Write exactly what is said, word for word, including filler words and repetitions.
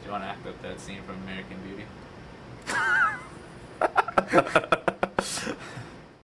you want to act up that scene from American Beauty?